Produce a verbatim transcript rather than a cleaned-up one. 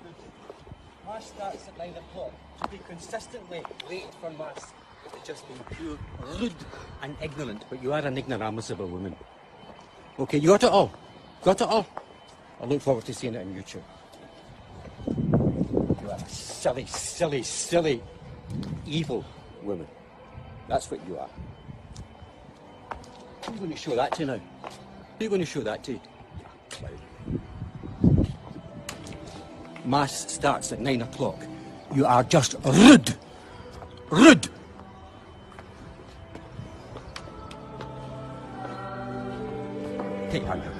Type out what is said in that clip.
Mass starts at nine o'clock. To be consistently late for Mass is just being pure, rude and ignorant. But you are an ignoramus of a woman. Okay, you got it all. Got it all. I look forward to seeing it on YouTube. You are a silly, silly, silly, evil woman. That's what you are. Who are you going to show that to now? Who are you going to show that to? Clown. Mass starts at nine o'clock. You are just rude. Rude. Take your hand out.